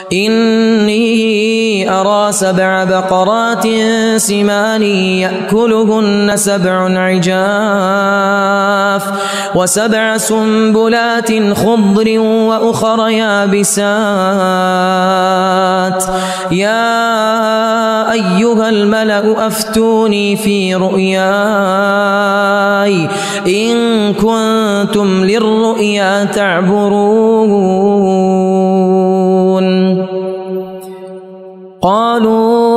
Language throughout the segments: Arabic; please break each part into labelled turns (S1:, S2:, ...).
S1: إني أرى 7 بقرات سمان يأكلهن 7 عجاف و7 سنبلات خضر وأخر يابسات يا أيها الملأ أفتوني في رؤياي إن كنتم للرؤيا تعبرون قالوا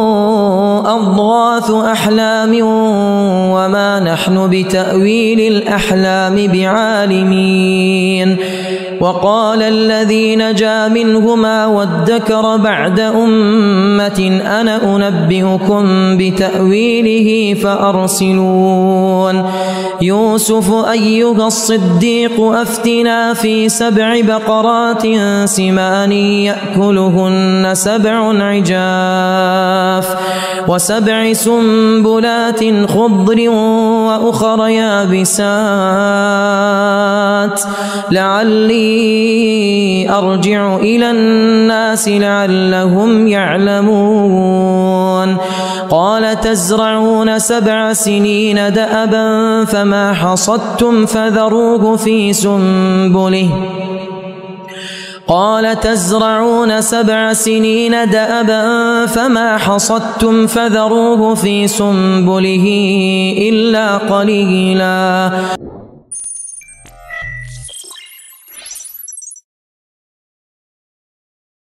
S1: أضغاث أحلام وما نحن بتأويل الأحلام بعالمين وقال الذي نجا منهما وادكر بعد أمة أنا أنبئكم بتأويله فأرسلون يوسف أيها الصديق أفتنا في 7 بقرات سمان يأكلهن 7 عجاف و7 سنبلات خضر وأخر يابسات لعلي أرجع إلى الناس لعلهم يعلمون قال تزرعون 7 سنين دأبا فما حصدتم فذروه في سنبله قال تزرعون 7 سنين دأبا فما حصدتم فذروه في سنبله إلا قليلا